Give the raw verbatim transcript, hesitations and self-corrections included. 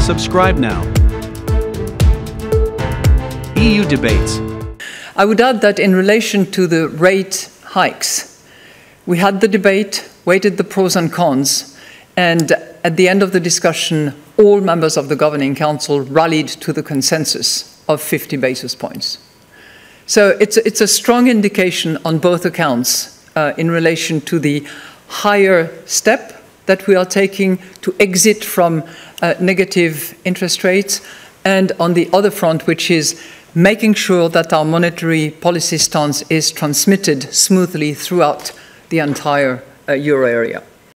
Subscribe now. E U debates. I would add that in relation to the rate hikes, we had the debate, weighted the pros and cons, and at the end of the discussion, all members of the Governing Council rallied to the consensus of fifty basis points. So it's, it's a strong indication on both accounts uh, in relation to the higher step that we are taking to exit from uh, negative interest rates, and on the other front, which is making sure that our monetary policy stance is transmitted smoothly throughout the entire uh, euro area.